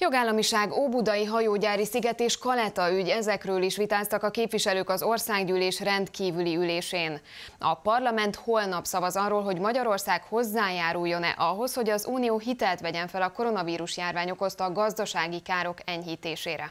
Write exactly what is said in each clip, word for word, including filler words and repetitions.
Jogállamiság, óbudai hajógyári sziget és Kaleta ügy, ezekről is vitáztak a képviselők az országgyűlés rendkívüli ülésén. A parlament holnap szavaz arról, hogy Magyarország hozzájáruljon-e ahhoz, hogy az Unió hitelt vegyen fel a koronavírus járvány okozta gazdasági károk enyhítésére.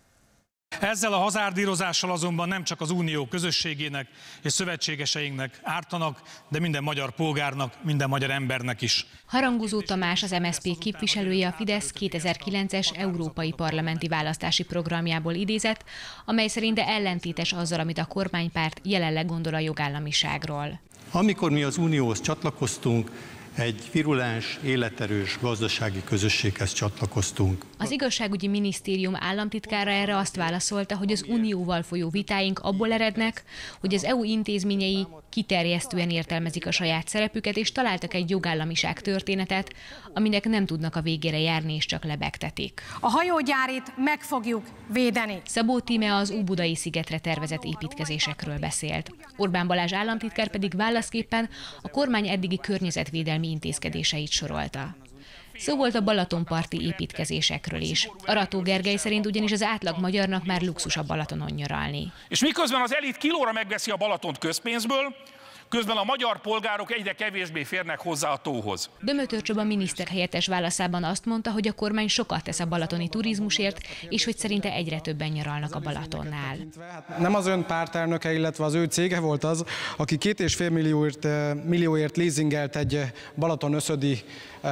Ezzel a hazárdírozással azonban nem csak az Unió közösségének és szövetségeseinknek ártanak, de minden magyar polgárnak, minden magyar embernek is. Harangozó Tamás, az em es zé pé képviselője a Fidesz kétezer-kilences európai parlamenti választási programjából idézett, amely szerint ellentétes azzal, amit a kormánypárt jelenleg gondol a jogállamiságról. Amikor mi az Unióhoz csatlakoztunk, egy virulens, életerős gazdasági közösséghez csatlakoztunk. Az igazságügyi minisztérium államtitkára erre azt válaszolta, hogy az Unióval folyó vitáink abból erednek, hogy az é u intézményei kiterjesztően értelmezik a saját szerepüket, és találtak egy jogállamiság történetet, aminek nem tudnak a végére járni, és csak lebegtetik. A hajógyárit meg fogjuk védeni. Szabó Tíme az Óbudai szigetre tervezett építkezésekről beszélt. Orbán Balázs államtitkár pedig válaszképpen a kormány eddigi környezetvédelmi intézkedéseit sorolta. Szó volt a balatonparti építkezésekről is. Arató Gergely szerint ugyanis az átlag magyarnak már luxus a Balatonon nyaralni. És miközben az elit kilóra megveszi a Balatont közpénzből, közben a magyar polgárok egyre kevésbé férnek hozzá a tóhoz. Dömötör Csaba miniszterhelyettes válaszában azt mondta, hogy a kormány sokat tesz a balatoni turizmusért, és hogy szerinte egyre többen nyaralnak a Balatonnál. Nem az ön pártelnöke, illetve az ő cége volt az, aki két és fél millióért, millióért leasingelt egy Balaton-öszödi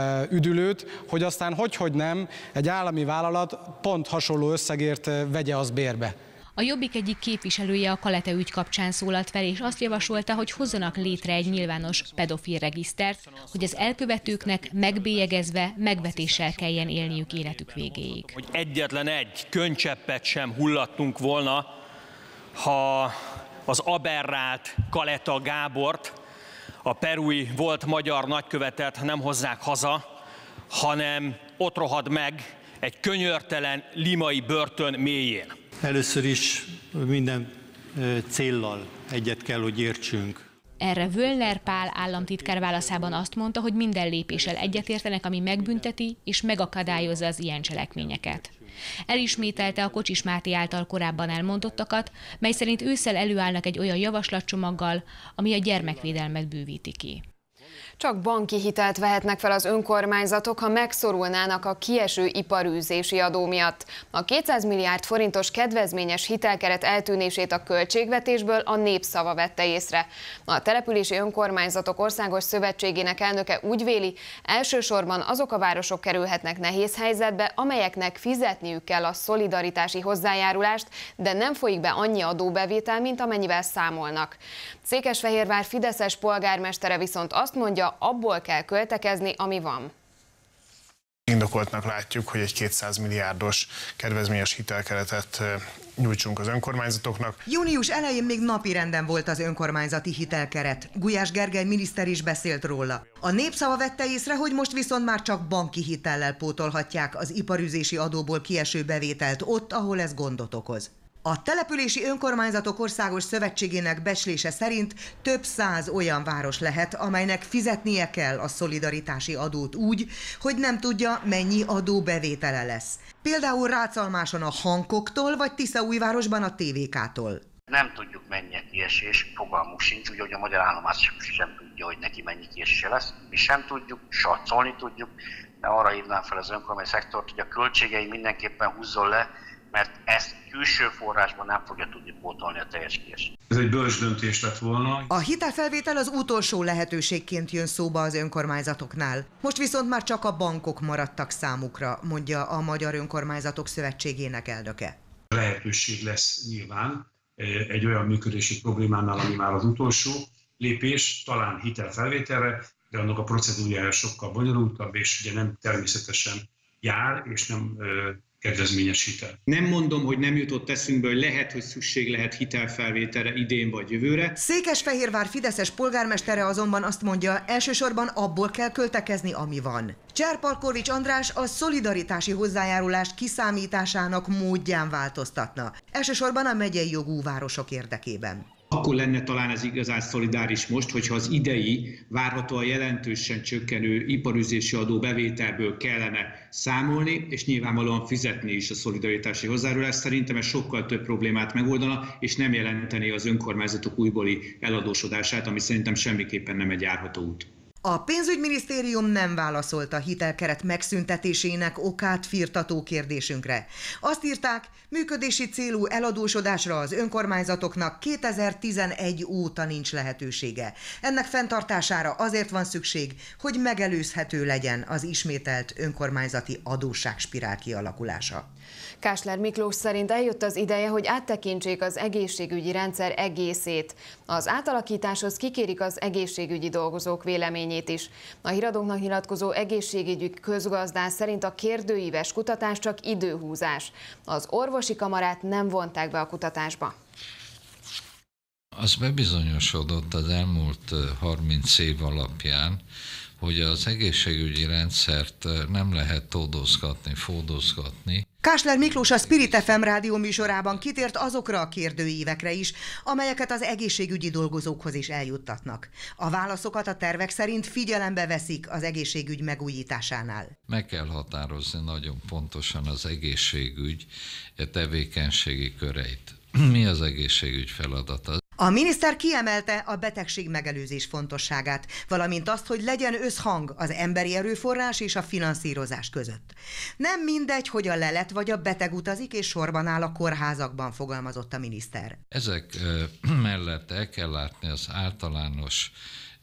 üdülőt, hogy aztán hogy-hogy nem, egy állami vállalat pont hasonló összegért vegye az bérbe. A Jobbik egyik képviselője a Kaleta ügy kapcsán szólalt fel, és azt javasolta, hogy hozzanak létre egy nyilvános pedofil regisztert, hogy az elkövetőknek megbélyegezve, megvetéssel kelljen élniük életük végéig. Hogy egyetlen egy könycseppet sem hullattunk volna, ha az aberrált Kaleta Gábort, a perui volt magyar nagykövetet nem hozzák haza, hanem ott rohad meg egy könyörtelen limai börtön mélyén. Először is minden céllal egyet kell, hogy értsünk. Erre Völner Pál államtitkár válaszában azt mondta, hogy minden lépéssel egyetértenek, ami megbünteti és megakadályozza az ilyen cselekményeket. Elismételte a Kocsis Máté által korábban elmondottakat, mely szerint ősszel előállnak egy olyan javaslatcsomaggal, ami a gyermekvédelmet bővíti ki. Csak banki hitelt vehetnek fel az önkormányzatok, ha megszorulnának a kieső iparűzési adó miatt. A kétszáz milliárd forintos kedvezményes hitelkeret eltűnését a költségvetésből a Népszava vette észre. A Települési Önkormányzatok Országos Szövetségének elnöke úgy véli, elsősorban azok a városok kerülhetnek nehéz helyzetbe, amelyeknek fizetniük kell a szolidaritási hozzájárulást, de nem folyik be annyi adóbevétel, mint amennyivel számolnak. Székesfehérvár fideszes polgármestere viszont azt mondja, abból kell költekezni, ami van. Indokoltnak látjuk, hogy egy kétszáz milliárdos kedvezményes hitelkeretet nyújtsunk az önkormányzatoknak. Június elején még napirenden volt az önkormányzati hitelkeret. Gulyás Gergely miniszter is beszélt róla. A Népszava vette észre, hogy most viszont már csak banki hitellel pótolhatják az iparűzési adóból kieső bevételt ott, ahol ez gondot okoz. A Települési Önkormányzatok Országos Szövetségének becslése szerint több száz olyan város lehet, amelynek fizetnie kell a szolidaritási adót úgy, hogy nem tudja, mennyi adóbevétele lesz. Például Rácalmáson a Hankoktól, vagy Tiszaújvárosban a té vé ká-tól. Nem tudjuk, mennyi a kiesés, fogalmunk sincs, úgy, hogy a magyar állomás sem tudja, hogy neki mennyi kiesése lesz. Mi sem tudjuk, satszolni tudjuk, de arra hívnám fel az önkormányzati szektort, hogy a költségei mindenképpen húzzon le, mert ezt külső forrásban nem fogja tudni pótolni a teljes kiesést. Ez egy bölcs döntés lett volna. A hitelfelvétel az utolsó lehetőségként jön szóba az önkormányzatoknál. Most viszont már csak a bankok maradtak számukra, mondja a Magyar Önkormányzatok Szövetségének elnöke. Lehetőség lesz nyilván egy olyan működési problémánál, ami már az utolsó lépés, talán hitelfelvételre, de annak a procedúrája sokkal bonyolultabb, és ugye nem természetesen jár, és nem kedvezményes hitel. Nem mondom, hogy nem jutott eszünkbe, hogy lehet, hogy szükség lehet hitelfelvételre idén vagy jövőre. Székesfehérvár fideszes polgármestere azonban azt mondja, elsősorban abból kell költekezni, ami van. Cserpalkovics András a szolidaritási hozzájárulás kiszámításának módján változtatna, elsősorban a megyei jogú városok érdekében. Akkor lenne talán ez igazán szolidáris most, hogyha az idei, várhatóan jelentősen csökkenő iparüzési adó bevételből kellene számolni, és nyilvánvalóan fizetni is a szolidaritási hozzájárulást. Szerintem ez sokkal több problémát megoldana, és nem jelenteni az önkormányzatok újbóli eladósodását, ami szerintem semmiképpen nem egy járható út. A pénzügyminisztérium nem válaszolt a hitelkeret megszüntetésének okát firtató kérdésünkre. Azt írták, működési célú eladósodásra az önkormányzatoknak kétezer-tizenegy óta nincs lehetősége. Ennek fenntartására azért van szükség, hogy megelőzhető legyen az ismételt önkormányzati adósságspirál kialakulása. Kásler Miklós szerint eljött az ideje, hogy áttekintsék az egészségügyi rendszer egészét. Az átalakításhoz kikérik az egészségügyi dolgozók véleményét is. A Híradónknak nyilatkozó egészségügyi közgazdász szerint a kérdőíves kutatás csak időhúzás. Az orvosi kamarát nem vonták be a kutatásba. Az bebizonyosodott az elmúlt harminc év alapján, hogy az egészségügyi rendszert nem lehet tódozgatni, fódozgatni. Kásler Miklós a Spirit ef em rádió műsorában kitért azokra a kérdőívekre is, amelyeket az egészségügyi dolgozókhoz is eljuttatnak. A válaszokat a tervek szerint figyelembe veszik az egészségügy megújításánál. Meg kell határozni nagyon pontosan az egészségügy tevékenységi köreit. Mi az egészségügy feladata? A miniszter kiemelte a betegség megelőzés fontosságát, valamint azt, hogy legyen összhang az emberi erőforrás és a finanszírozás között. Nem mindegy, hogy a lelet vagy a beteg utazik és sorban áll a kórházakban, fogalmazott a miniszter. Ezek mellett el kell látni az általános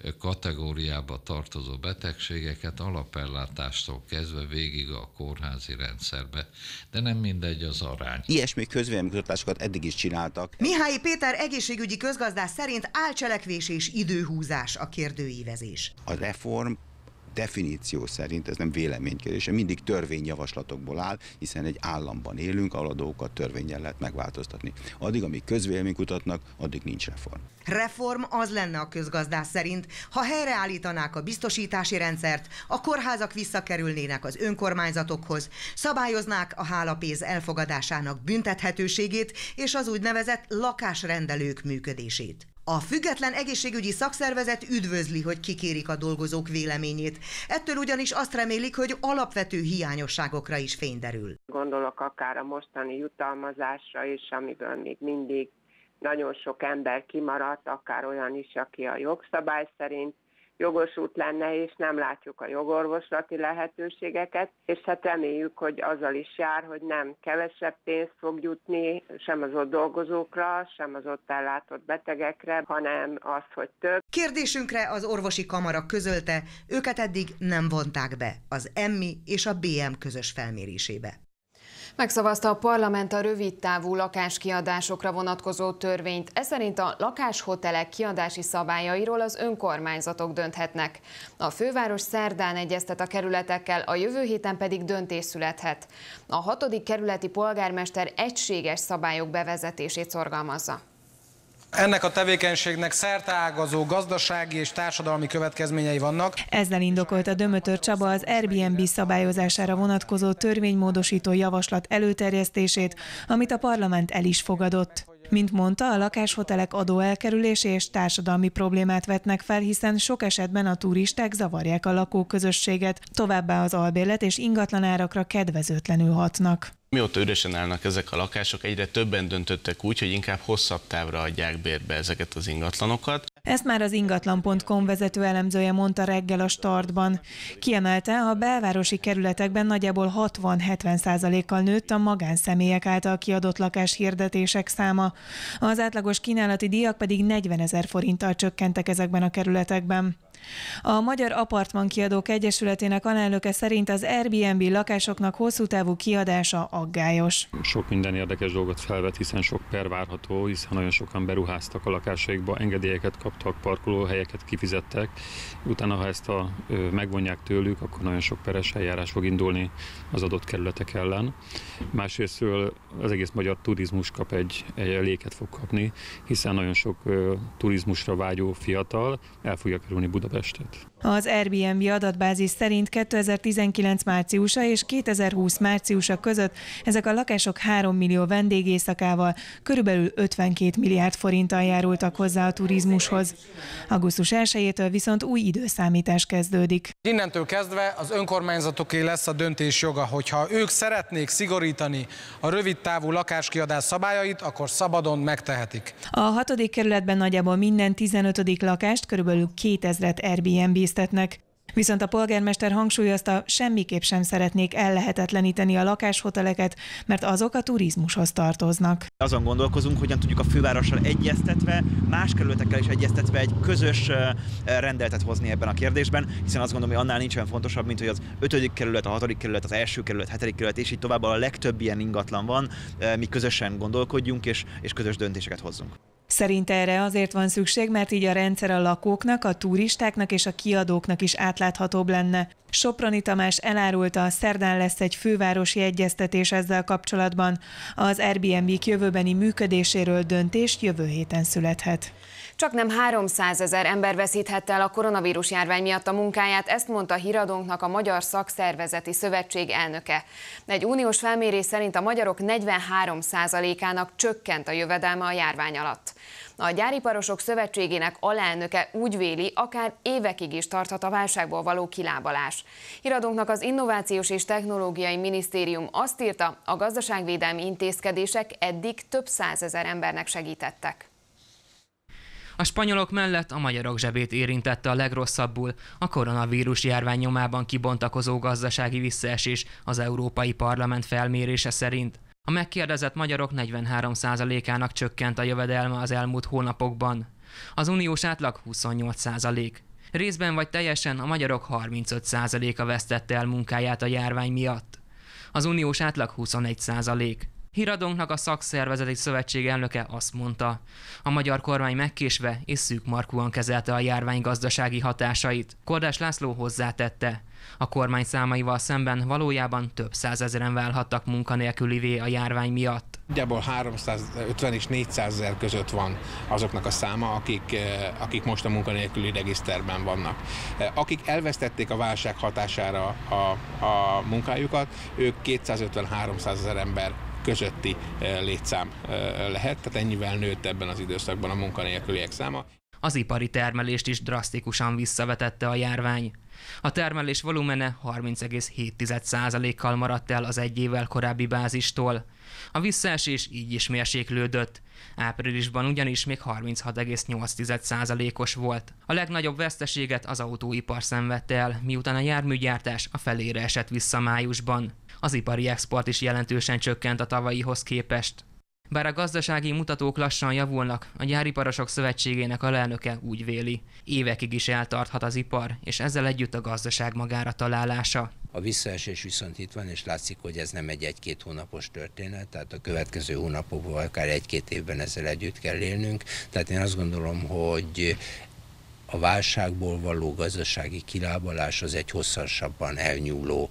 kategóriába tartozó betegségeket alapellátástól kezdve végig a kórházi rendszerbe, de nem mindegy az arány. Ilyesmi közvéleménykutatásokat eddig is csináltak. Mihályi Péter egészségügyi közgazdász szerint álcselekvés és időhúzás a kérdőívezés. A reform definíció szerint, ez nem véleménykérdése, mindig törvényjavaslatokból áll, hiszen egy államban élünk, ahol a dolgokat törvénnyel lehet megváltoztatni. Addig, amíg közvéleményt kutatnak, addig nincs reform. Reform az lenne a közgazdász szerint, ha helyreállítanák a biztosítási rendszert, a kórházak visszakerülnének az önkormányzatokhoz, szabályoznák a hálapénz elfogadásának büntethetőségét és az úgynevezett lakásrendelők működését. A független egészségügyi szakszervezet üdvözli, hogy kikérik a dolgozók véleményét. Ettől ugyanis azt remélik, hogy alapvető hiányosságokra is fény derül. Gondolok akár a mostani jutalmazásra is, amiből még mindig nagyon sok ember kimaradt, akár olyan is, aki a jogszabály szerint jogosult lenne, és nem látjuk a jogorvoslati lehetőségeket, és hát reméljük, hogy azzal is jár, hogy nem kevesebb pénzt fog jutni sem az ott dolgozókra, sem az ott ellátott betegekre, hanem az, hogy több. Kérdésünkre az orvosi kamara közölte, őket eddig nem vonták be az em i és a bé em közös felmérésébe. Megszavazta a parlament a rövidtávú lakáskiadásokra vonatkozó törvényt. Ez szerint a lakáshotelek kiadási szabályairól az önkormányzatok dönthetnek. A főváros szerdán egyeztet a kerületekkel, a jövő héten pedig döntés születhet. A hatodik kerületi polgármester egységes szabályok bevezetését szorgalmazza. Ennek a tevékenységnek szerteágazó gazdasági és társadalmi következményei vannak. Ezzel indokolta Dömötör Csaba az Airbnb szabályozására vonatkozó törvénymódosító javaslat előterjesztését, amit a parlament el is fogadott. Mint mondta, a lakáshotelek adóelkerülési és társadalmi problémát vetnek fel, hiszen sok esetben a turisták zavarják a lakóközösséget, továbbá az albérlet és ingatlanárakra kedvezőtlenül hatnak. Mióta üresen állnak ezek a lakások, egyre többen döntöttek úgy, hogy inkább hosszabb távra adják bérbe ezeket az ingatlanokat. Ezt már az ingatlan pont com vezető elemzője mondta reggel a Startban. Kiemelte, a belvárosi kerületekben nagyjából hatvan-hetven százalékkal nőtt a magánszemélyek által kiadott lakáshirdetések száma. Az átlagos kínálati díjak pedig negyvenezer forinttal csökkentek ezekben a kerületekben. A Magyar Apartmankiadók Egyesületének alelnöke szerint az Airbnb lakásoknak hosszú távú kiadása aggályos. Sok minden érdekes dolgot felvet, hiszen sok per várható, hiszen nagyon sokan beruháztak a lakásaikba, engedélyeket kaptak, parkolóhelyeket kifizettek. Utána, ha ezt a, ö, megvonják tőlük, akkor nagyon sok peres eljárás fog indulni az adott kerületek ellen. Másrésztről az egész magyar turizmus kap egy, egy léket fog kapni, hiszen nagyon sok ö, turizmusra vágyó fiatal el fogja kerülni Budapestet. Az Airbnb adatbázis szerint kétezer-tizenkilenc márciusa és kétezer-húsz márciusa között ezek a lakások három millió vendégészakával körülbelül ötvenkét milliárd forinttal járultak hozzá a turizmushoz. augusztus elsejétől viszont új időszámítás kezdődik. Innentől kezdve az önkormányzatoké lesz a döntés joga, hogyha ők szeretnék szigorítani a rövid távú lakáskiadás szabályait, akkor szabadon megtehetik. A hatodik kerületben nagyjából minden tizenötödik lakást körülbelül kétezret Airbnb-ztetnek. Viszont a polgármester hangsúlyozta, semmiképp sem szeretnék ellehetetleníteni a lakáshoteleket, mert azok a turizmushoz tartoznak. Azon gondolkozunk, hogyan tudjuk a fővárossal egyeztetve, más kerületekkel is egyeztetve egy közös rendeletet hozni ebben a kérdésben, hiszen azt gondolom, hogy annál nincs olyan fontosabb, mint hogy az ötödik kerület, a hatodik kerület, az első kerület, hetedik kerület, és így tovább a legtöbb ilyen ingatlan van, mi közösen gondolkodjunk és, és közös döntéseket hozzunk. Szerint erre azért van szükség, mert így a rendszer a lakóknak, a turistáknak és a kiadóknak is átláthatóbb lenne. Soproni Tamás elárulta, szerdán lesz egy fővárosi egyeztetés ezzel kapcsolatban. Az Airbnb-k jövőbeni működéséről döntés jövő héten születhet. Csaknem háromszázezer ember veszíthette el a koronavírus járvány miatt a munkáját, ezt mondta Híradónknak a Magyar Szakszervezeti Szövetség elnöke. Egy uniós felmérés szerint a magyarok negyvenhárom százalékának csökkent a jövedelme a járvány alatt. A Gyáriparosok Szövetségének alelnöke úgy véli, akár évekig is tarthat a válságból való kilábalás. Híradónknak az Innovációs és Technológiai Minisztérium azt írta, a gazdaságvédelmi intézkedések eddig több százezer embernek segítettek. A spanyolok mellett a magyarok zsebét érintette a legrosszabbul a koronavírus járvány nyomában kibontakozó gazdasági visszaesés az Európai Parlament felmérése szerint. A megkérdezett magyarok negyvenhárom százalékának csökkent a jövedelme az elmúlt hónapokban. Az uniós átlag huszonnyolc százalék. Részben vagy teljesen a magyarok harmincöt százaléka vesztette el munkáját a járvány miatt. Az uniós átlag huszonegy százalék. Híradónknak a Szakszervezeti Szövetség elnöke azt mondta, a magyar kormány megkésve és szűkmarkúan kezelte a járvány gazdasági hatásait. Kordás László hozzátette, a kormány számaival szemben valójában több százezeren válhattak munkanélkülivé a járvány miatt. Nagyjából háromszázötven és négyszázezer között van azoknak a száma, akik, akik most a munkanélküli regiszterben vannak. Akik elvesztették a válság hatására a, a munkájukat, ők kétszázötven-háromszázezer ember közötti létszám lehet, tehát ennyivel nőtt ebben az időszakban a munkanélküliek száma. Az ipari termelést is drasztikusan visszavetette a járvány. A termelés volumene harminc egész hét százalékkal maradt el az egy évvel korábbi bázistól. A visszaesés így is mérséklődött. Áprilisban ugyanis még harminchat egész nyolc százalékos volt. A legnagyobb veszteséget az autóipar szenvedte el, miután a járműgyártás a felére esett vissza májusban. Az ipari export is jelentősen csökkent a tavalyihoz képest. Bár a gazdasági mutatók lassan javulnak, a Gyáriparosok Szövetségének alelnöke úgy véli, évekig is eltarthat az ipar, és ezzel együtt a gazdaság magára találása. A visszaesés viszont itt van, és látszik, hogy ez nem egy egy-két hónapos történet, tehát a következő hónapokban, akár egy-két évben ezzel együtt kell élnünk. Tehát én azt gondolom, hogy a válságból való gazdasági kilábalás az egy hosszasabban elnyúló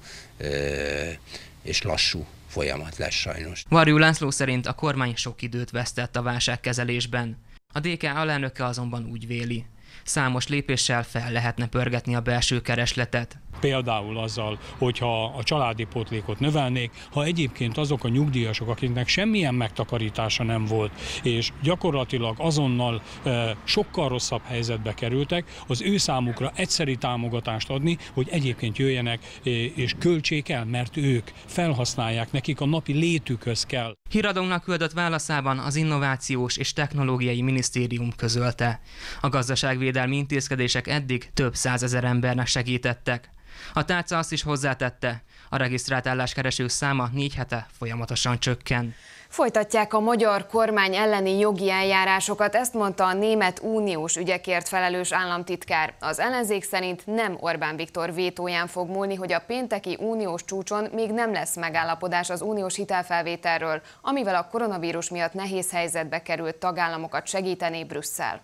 ö, és lassú folyamat lesz sajnos. Varjú László szerint a kormány sok időt vesztett a válságkezelésben. A dé ká alelnöke azonban úgy véli, számos lépéssel fel lehetne pörgetni a belső keresletet. Például azzal, hogyha a családi pótlékot növelnék, ha egyébként azok a nyugdíjasok, akiknek semmilyen megtakarítása nem volt, és gyakorlatilag azonnal e, sokkal rosszabb helyzetbe kerültek, az ő számukra egyszeri támogatást adni, hogy egyébként jöjjenek e, és költsék el, mert ők felhasználják, nekik a napi létükhöz kell. Híradónknak küldött válaszában az Innovációs és Technológiai Minisztérium közölte. A gazdaságvédelmi intézkedések eddig több százezer embernek segítettek. A tárca azt is hozzátette, a regisztrált álláskeresők száma négy hete folyamatosan csökken. Folytatják a magyar kormány elleni jogi eljárásokat, ezt mondta a német uniós ügyekért felelős államtitkár. Az ellenzék szerint nem Orbán Viktor vétóján fog múlni, hogy a pénteki uniós csúcson még nem lesz megállapodás az uniós hitelfelvételről, amivel a koronavírus miatt nehéz helyzetbe került tagállamokat segítené Brüsszel.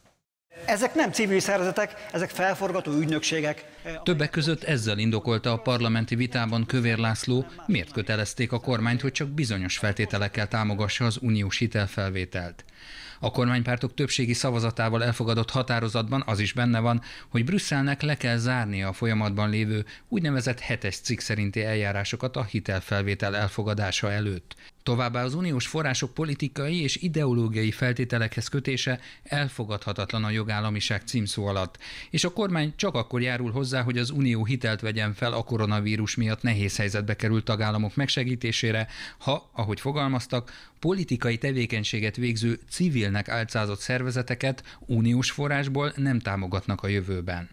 Ezek nem civil szervezetek, ezek felforgató ügynökségek. Többek között ezzel indokolta a parlamenti vitában Kövér László, miért kötelezték a kormányt, hogy csak bizonyos feltételekkel támogassa az uniós hitelfelvételt. A kormánypártok többségi szavazatával elfogadott határozatban az is benne van, hogy Brüsszelnek le kell zárnia a folyamatban lévő úgynevezett hetes cikk szerinti eljárásokat a hitelfelvétel elfogadása előtt. Továbbá az uniós források politikai és ideológiai feltételekhez kötése elfogadhatatlan a jogállamiság címszó alatt, és a kormány csak akkor járul hozzá, hogy az unió hitelt vegyen fel a koronavírus miatt nehéz helyzetbe került tagállamok megsegítésére, ha, ahogy fogalmaztak, politikai tevékenységet végző civilnek álcázott szervezeteket uniós forrásból nem támogatnak a jövőben.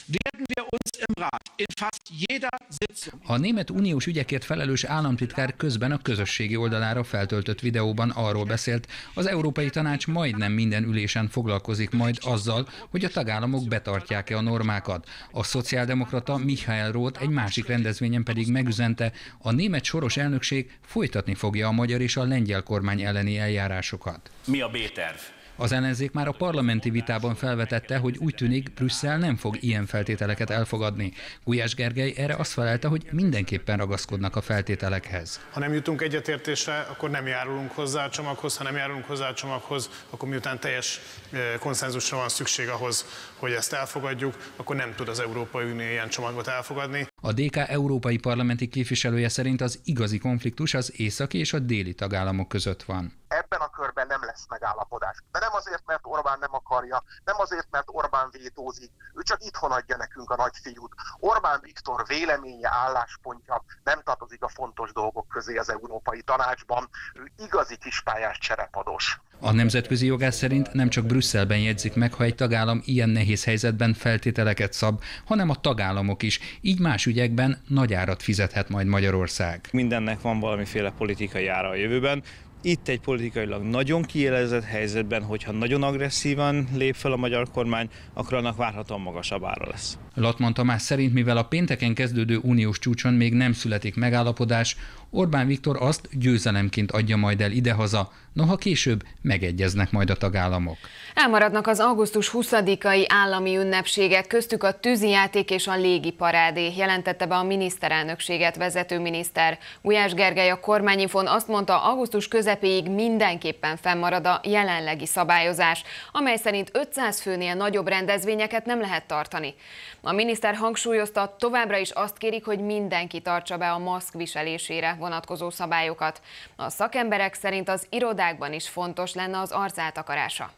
A német uniós ügyekért felelős államtitkár közben a közösségi oldalára feltöltött videóban arról beszélt, az Európai Tanács majdnem minden ülésen foglalkozik majd azzal, hogy a tagállamok betartják-e a normákat. A szociáldemokrata Michael Roth egy másik rendezvényen pedig megüzente, a német soros elnökség folytatni fogja a magyar és a lengyel kormány elleni eljárásokat. Mi a B-terv? Az ellenzék már a parlamenti vitában felvetette, hogy úgy tűnik, Brüsszel nem fog ilyen feltételeket elfogadni. Gulyás Gergely erre azt felelte, hogy mindenképpen ragaszkodnak a feltételekhez. Ha nem jutunk egyetértésre, akkor nem járulunk hozzá a csomaghoz, ha nem járulunk hozzá a csomaghoz, akkor miután teljes konszenzusra van szükség ahhoz, hogy ezt elfogadjuk, akkor nem tud az Európai Unió ilyen csomagot elfogadni. A dé ká európai parlamenti képviselője szerint az igazi konfliktus az északi és a déli tagállamok között van. Ebben a körben nem lesz megállapodás. De nem azért, mert Orbán nem akarja, nem azért, mert Orbán vétózik, ő csak itthon adja nekünk a nagyfiút. Orbán Viktor véleménye, álláspontja nem tartozik a fontos dolgok közé az Európai Tanácsban, ő igazi kispályás cserepados. A nemzetközi jogász szerint nem csak Brüsszelben jegyzik meg, ha egy tagállam ilyen nehéz helyzetben feltételeket szab, hanem a tagállamok is, így más ügyekben nagy árat fizethet majd Magyarország. Mindennek van valamiféle politikai ára a jövőben. Itt egy politikailag nagyon kiélezett helyzetben, hogyha nagyon agresszívan lép fel a magyar kormány, akkor annak várhatóan magasabb ára lesz. Latman Tamás szerint, mivel a pénteken kezdődő uniós csúcson még nem születik megállapodás, Orbán Viktor azt győzelemként adja majd el idehaza, noha később megegyeznek majd a tagállamok. Elmaradnak az augusztus huszadikai állami ünnepségek, köztük a tűzijáték és a légiparádé, jelentette be a miniszterelnökséget vezető miniszter. Gulyás Gergely a Kormányinfón azt mondta, augusztus közepéig mindenképpen fennmarad a jelenlegi szabályozás, amely szerint ötszáz főnél nagyobb rendezvényeket nem lehet tartani. A miniszter hangsúlyozta, továbbra is azt kérik, hogy mindenki tartsa be a maszk viselésére vonatkozó szabályokat. A szakemberek szerint az irodákban is fontos lenne az arc eltakarása.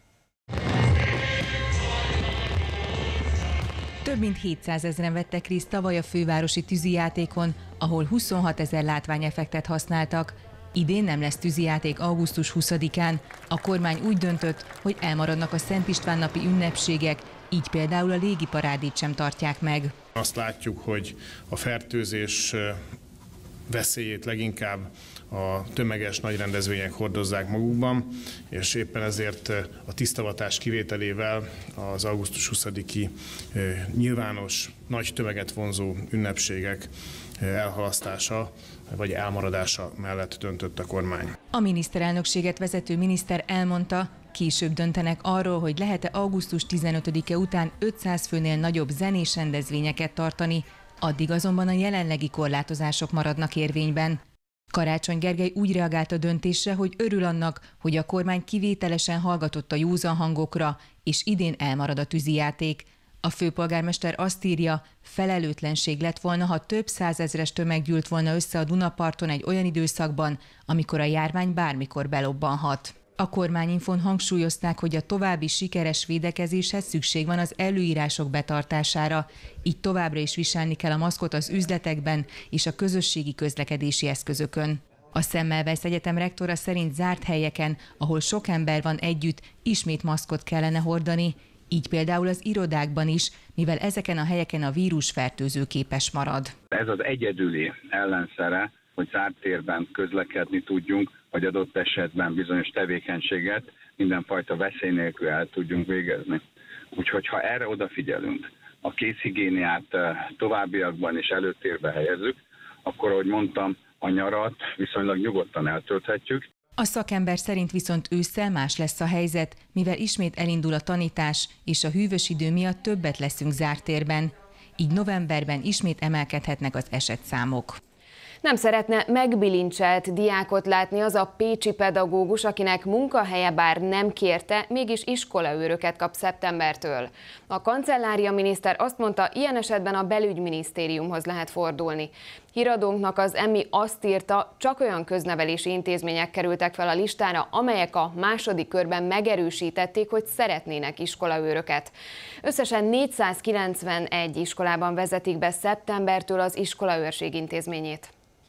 Több mint hétszázezren vettek részt tavaly a fővárosi tűzijátékon, ahol huszonhatezer látványeffektet használtak. Idén nem lesz tűzijáték augusztus huszadikán. A kormány úgy döntött, hogy elmaradnak a Szent István napi ünnepségek, így például a légiparádét sem tartják meg. Azt látjuk, hogy a fertőzés veszélyét leginkább a tömeges nagy rendezvények hordozzák magukban, és éppen ezért a tisztavatás kivételével az augusztus huszadiki nyilvános, nagy tömeget vonzó ünnepségek elhalasztása vagy elmaradása mellett döntött a kormány. A miniszterelnökséget vezető miniszter elmondta, később döntenek arról, hogy lehet-e augusztus tizenötödike után ötszáz főnél nagyobb zenés rendezvényeket tartani, addig azonban a jelenlegi korlátozások maradnak érvényben. Karácsony Gergely úgy reagált a döntésre, hogy örül annak, hogy a kormány kivételesen hallgatott a józan hangokra, és idén elmarad a tűzijáték. A főpolgármester azt írja, felelőtlenség lett volna, ha több százezres tömeg gyűlt volna össze a Dunaparton egy olyan időszakban, amikor a járvány bármikor belobbanhat. A Kormányinfón hangsúlyozták, hogy a további sikeres védekezéshez szükség van az előírások betartására, így továbbra is viselni kell a maszkot az üzletekben és a közösségi közlekedési eszközökön. A Semmelweis Egyetem rektora szerint zárt helyeken, ahol sok ember van együtt, ismét maszkot kellene hordani, így például az irodákban is, mivel ezeken a helyeken a vírus fertőzőképes marad. Ez az egyedüli ellenszere, hogy zárt térben közlekedni tudjunk, vagy adott esetben bizonyos tevékenységet mindenfajta veszély nélkül el tudjunk végezni. Úgyhogy ha erre odafigyelünk, a kézhigiéniát továbbiakban is előtérbe helyezzük, akkor, ahogy mondtam, a nyarat viszonylag nyugodtan eltölthetjük. A szakember szerint viszont ősszel más lesz a helyzet, mivel ismét elindul a tanítás, és a hűvös idő miatt többet leszünk zárt térben. Így novemberben ismét emelkedhetnek az esetszámok. Nem szeretne megbilincselt diákot látni az a pécsi pedagógus, akinek munkahelye bár nem kérte, mégis iskolaőröket kap szeptembertől. A kancellária miniszter azt mondta, ilyen esetben a belügyminisztériumhoz lehet fordulni. Híradónknak az Emmi azt írta, csak olyan köznevelési intézmények kerültek fel a listára, amelyek a második körben megerősítették, hogy szeretnének iskolaőröket. Összesen négyszázkilencvenegy iskolában vezetik be szeptembertől az iskolaőrség intézményét.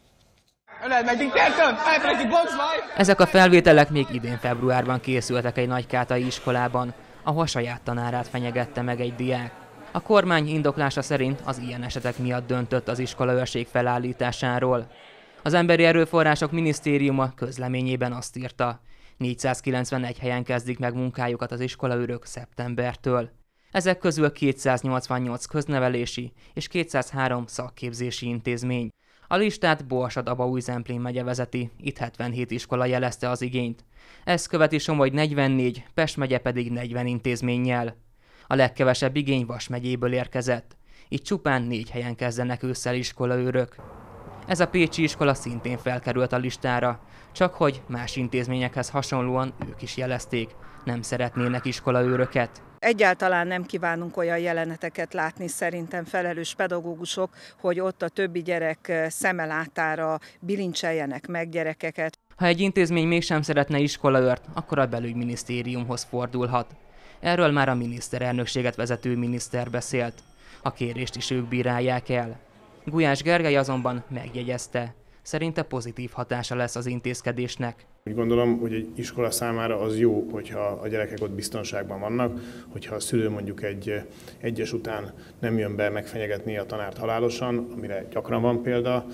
Ezek a felvételek még idén februárban készültek egy nagykátai iskolában, ahol saját tanárát fenyegette meg egy diák. A kormány indoklása szerint az ilyen esetek miatt döntött az iskolaőrség felállításáról. Az Emberi Erőforrások Minisztériuma közleményében azt írta, négyszázkilencvenegy helyen kezdik meg munkájukat az iskolaőrök szeptembertől. Ezek közül kétszáznyolcvannyolc köznevelési és kétszázhárom szakképzési intézmény. A listát Borsod-Abaúj-Zemplén megye vezeti, itt hetvenhét iskola jelezte az igényt. Ezt követi Somogy negyvennégy, Pest megye pedig negyven intézménnyel. A legkevesebb igény Vas megyéből érkezett. Itt csupán négy helyen kezdenek ősszel iskolaőrök. Ez a pécsi iskola szintén felkerült a listára, csak hogy más intézményekhez hasonlóan ők is jelezték, nem szeretnének iskolaőröket. Egyáltalán nem kívánunk olyan jeleneteket látni, szerintem felelős pedagógusok, hogy ott a többi gyerek szemelátára bilincseljenek meg gyerekeket. Ha egy intézmény mégsem szeretne iskolaőrt, akkor a belügyminisztériumhoz fordulhat. Erről már a miniszterelnökséget vezető miniszter beszélt. A kérést is ők bírálják el. Gulyás Gergely azonban megjegyezte. Szerinte pozitív hatása lesz az intézkedésnek. Úgy gondolom, hogy egy iskola számára az jó, hogyha a gyerekek ott biztonságban vannak, hogyha a szülő mondjuk egy egyes után nem jön be megfenyegetni a tanárt halálosan, amire gyakran van példa,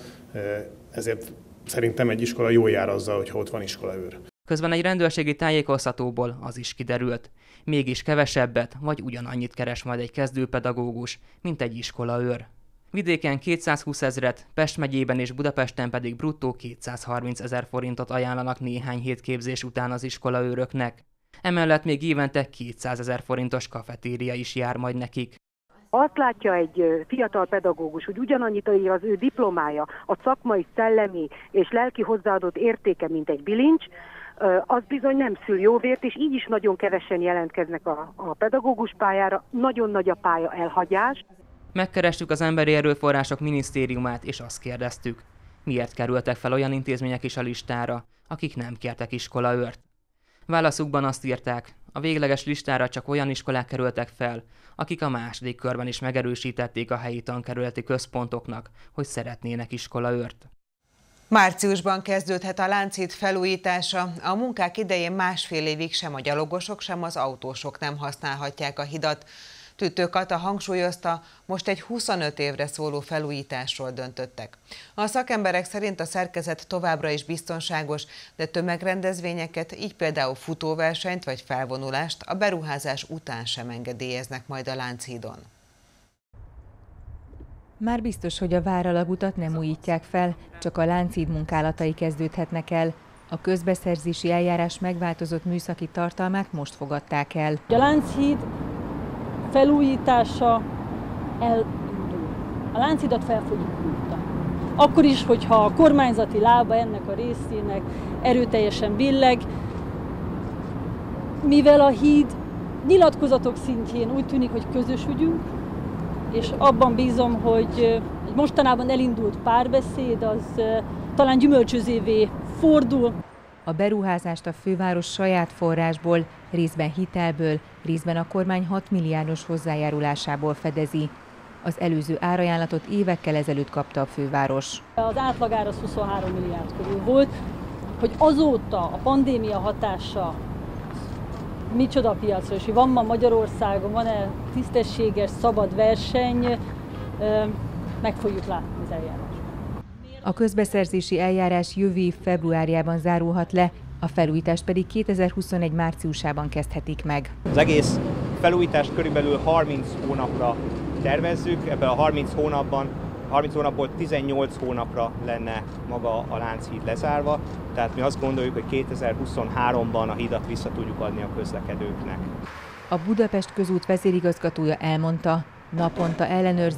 ezért szerintem egy iskola jól jár azzal, hogyha ott van iskolaőr. Közben egy rendőrségi tájékoztatóból az is kiderült. Mégis kevesebbet vagy ugyanannyit keres majd egy kezdőpedagógus, mint egy iskolaőr. Vidéken kétszázhúsz ezret, Pest megyében és Budapesten pedig bruttó kétszázharminc ezer forintot ajánlanak néhány hét képzés után az iskolaőröknek. Emellett még évente kétszázezer forintos kafetéria is jár majd nekik. Azt látja egy fiatal pedagógus, hogy ugyanannyit ír az ő diplomája, a szakmai, szellemi és lelki hozzáadott értéke, mint egy bilincs, az bizony nem szül jó vért, és így is nagyon kevesen jelentkeznek a, a pedagógus pályára, nagyon nagy a pálya elhagyás. Megkerestük az Emberi Erőforrások Minisztériumát, és azt kérdeztük, miért kerültek fel olyan intézmények is a listára, akik nem kértek iskolaőrt. Válaszukban azt írták, a végleges listára csak olyan iskolák kerültek fel, akik a második körben is megerősítették a helyi tankerületi központoknak, hogy szeretnének iskolaőrt. Márciusban kezdődhet a Lánchíd felújítása. A munkák idején másfél évig sem a gyalogosok, sem az autósok nem használhatják a hidat. Tüttő Kata hangsúlyozta, most egy huszonöt évre szóló felújításról döntöttek. A szakemberek szerint a szerkezet továbbra is biztonságos, de tömegrendezvényeket, így például futóversenyt vagy felvonulást a beruházás után sem engedélyeznek majd a Lánchídon. Már biztos, hogy a váralagutat nem újítják fel, csak a Lánchíd munkálatai kezdődhetnek el. A közbeszerzési eljárás megváltozott műszaki tartalmát most fogadták el. A Lánchíd felújítása elindul. A Lánchídat fel fogjuk újítani. Akkor is, hogyha a kormányzati lába ennek a részének erőteljesen billeg, mivel a híd nyilatkozatok szintjén úgy tűnik, hogy közös ügyünk, és abban bízom, hogy egy mostanában elindult párbeszéd, az talán gyümölcsözévé fordul. A beruházást a főváros saját forrásból, részben hitelből, részben a kormány hat milliárdos hozzájárulásából fedezi. Az előző árajánlatot évekkel ezelőtt kapta a főváros. Az átlagár az huszonhárom milliárd körül volt, hogy azóta a pandémia hatása micsoda piacra, és hogy van ma Magyarországon, van-e tisztességes, szabad verseny, meg fogjuk látni az eljárás. A közbeszerzési eljárás jövő év februárjában zárulhat le, a felújítást pedig kétezer-huszonegy márciusában kezdhetik meg. Az egész felújítást körülbelül harminc hónapra tervezzük, ebben a harminc hónapban, harminc hónapból tizennyolc hónapra lenne maga a Lánchíd lezárva, tehát mi azt gondoljuk, hogy kétezer-huszonháromban a hidat vissza tudjuk adni a közlekedőknek. A Budapest Közút vezérigazgatója elmondta, naponta ellenőrzik,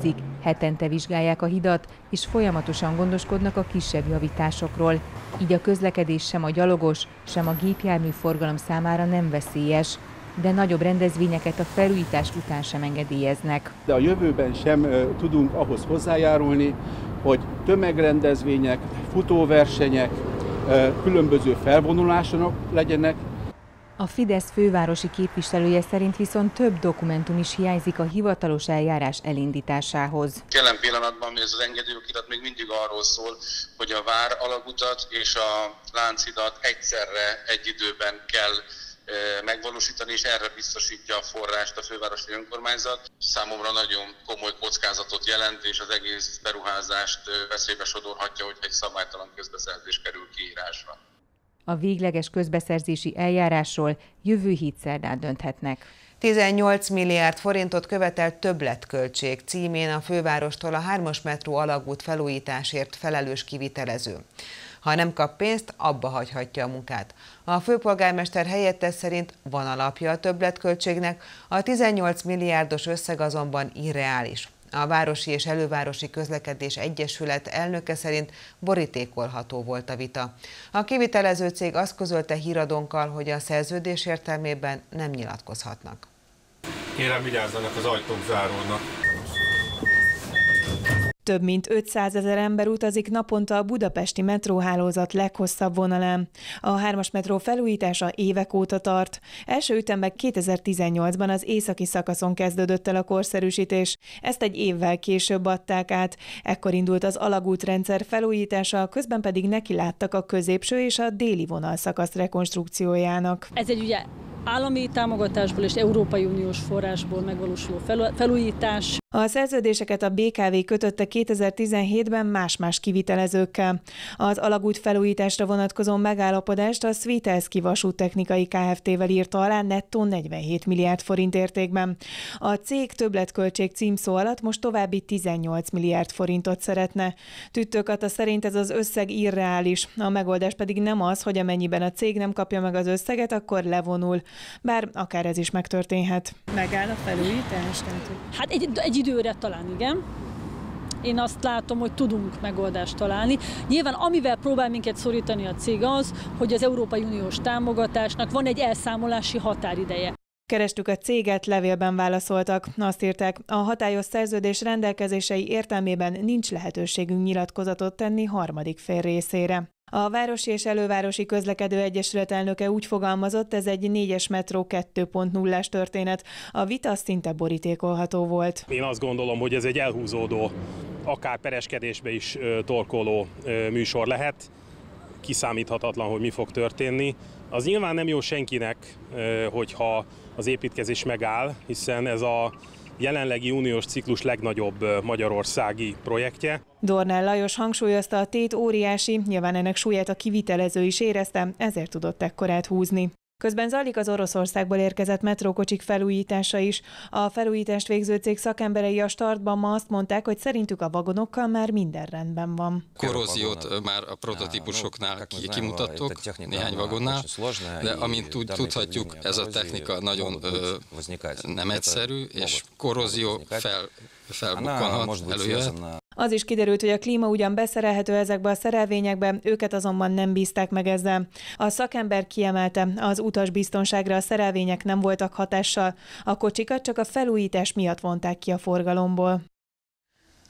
Hetente vizsgálják a hidat, és folyamatosan gondoskodnak a kisebb javításokról. Így a közlekedés sem a gyalogos, sem a gépjármű forgalom számára nem veszélyes, de nagyobb rendezvényeket a felújítás után sem engedélyeznek. De a jövőben sem uh, tudunk ahhoz hozzájárulni, hogy tömegrendezvények, futóversenyek, uh, különböző felvonulások legyenek. A Fidesz fővárosi képviselője szerint viszont több dokumentum is hiányzik a hivatalos eljárás elindításához. Jelen pillanatban ez az engedélyokirat még mindig arról szól, hogy a vár alagutat és a Lánchidat egyszerre egy időben kell megvalósítani, és erre biztosítja a forrást a fővárosi önkormányzat. Számomra nagyon komoly kockázatot jelent, és az egész beruházást veszélybe sodorhatja, hogyha egy szabálytalan közbeszerzés kerül kiírásra. A végleges közbeszerzési eljárásról jövő hétszerdán dönthetnek. tizennyolc milliárd forintot követelt többletköltség címén a fővárostól a hármas metró alagút felújításért felelős kivitelező. Ha nem kap pénzt, abba hagyhatja a munkát. A főpolgármester helyettes szerint van alapja a többletköltségnek, a tizennyolc milliárdos összeg azonban irreális. A Városi és Elővárosi Közlekedés Egyesület elnöke szerint borítékolható volt a vita. A kivitelező cég azt közölte híradónkkal, hogy a szerződés értelmében nem nyilatkozhatnak. Kérem, vigyázzanak, az ajtók záródnak. Több mint ötszázezer ember utazik naponta a budapesti metróhálózat leghosszabb vonalán. A hármas metró felújítása évek óta tart. Első ütemben kétezer-tizennyolcban az északi szakaszon kezdődött el a korszerűsítés. Ezt egy évvel később adták át. Ekkor indult az alagútrendszer felújítása, közben pedig nekiláttak a középső és a déli vonalszakasz rekonstrukciójának. Ez egy ugye állami támogatásból és Európai Uniós forrásból megvalósuló felújítás. A szerződéseket a bé ká vé kötötte kétezer-tizenhétben más-más kivitelezőkkel. Az alagút felújításra vonatkozó megállapodást a Svitelszky Vasúttechnikai Kft-vel írta alá nettó negyvenhét milliárd forint értékben. A cég többletköltség címszó alatt most további tizennyolc milliárd forintot szeretne. Tüttő Kata szerint ez az összeg irreális, a megoldás pedig nem az, hogy amennyiben a cég nem kapja meg az összeget, akkor levonul. Bár akár ez is megtörténhet. Megáll a felújítás? Hát egy, egy időre talán igen. Én azt látom, hogy tudunk megoldást találni. Nyilván amivel próbál minket szorítani a cég az, hogy az Európai Uniós támogatásnak van egy elszámolási határideje. Kerestük a céget, levélben válaszoltak. Azt írták, a hatályos szerződés rendelkezései értelmében nincs lehetőségünk nyilatkozatot tenni harmadik fél részére. A Városi és Elővárosi Közlekedő Egyesület elnöke úgy fogalmazott, ez egy négyes metró kettő pont nullás történet. A vita szinte borítékolható volt. Én azt gondolom, hogy ez egy elhúzódó, akár pereskedésbe is torkoló műsor lehet. Kiszámíthatatlan, hogy mi fog történni. Az nyilván nem jó senkinek, hogyha az építkezés megáll, hiszen ez a jelenlegi uniós ciklus legnagyobb magyarországi projektje. Dornál Lajos hangsúlyozta, a tét óriási, nyilván ennek súlyát a kivitelező is érezte, ezért tudott ekkorát húzni. Közben zajlik az Oroszországból érkezett metrókocsik felújítása is. A felújítást végző cég szakemberei a Startban ma azt mondták, hogy szerintük a vagonokkal már minden rendben van. Korróziót már a prototípusoknál kimutattok, néhány vagonnál, de amint tudhatjuk, ez a technika nagyon ö, nem egyszerű, és korrózió fel, felbukkanhat, előjöhet. Az is kiderült, hogy a klíma ugyan beszerelhető ezekbe a szerelvényekbe, őket azonban nem bízták meg ezzel. A szakember kiemelte, az utasbiztonságra a szerelvények nem voltak hatással, a kocsikat csak a felújítás miatt vonták ki a forgalomból.